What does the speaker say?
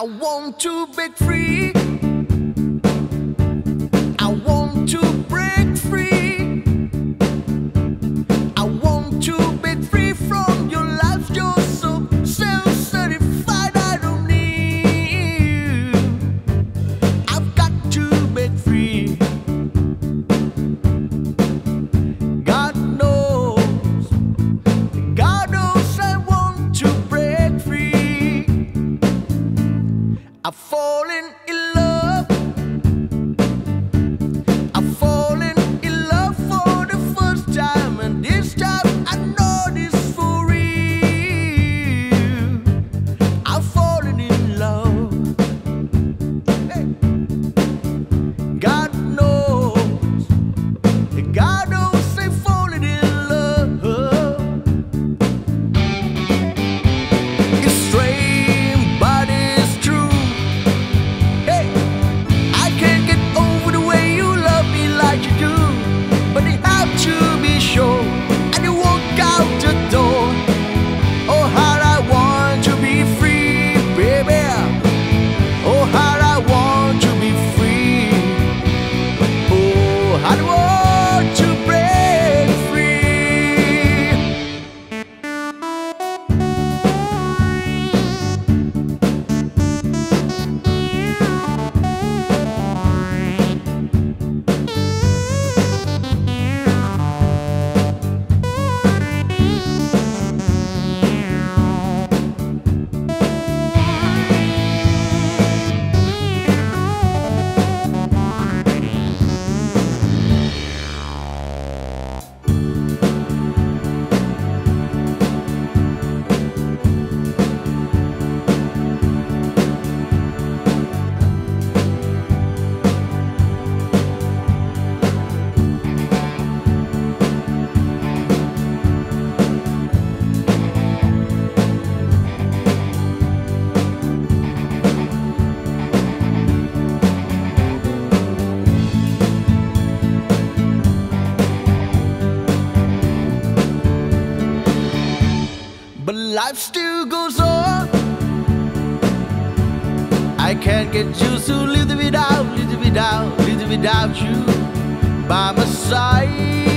want to break free. I want to break free. I want to break free from your life. You're so self-certified. I don't need you. I've got to break free. God knows I want to break free. I've fallen in love. I've fallen in love for the first time, and this time I know this for real. I've fallen in love. Hey. God knows I've fallen in love. It's strange, but it's true. Hey, I can't get over the way you love me like you do, but it have to be shown, and you walk out the door. Oh, how I want to be free, baby. Oh, how I want to be free. Oh, how I want to break free. But life still goes on. I can't get used to living without you by my side.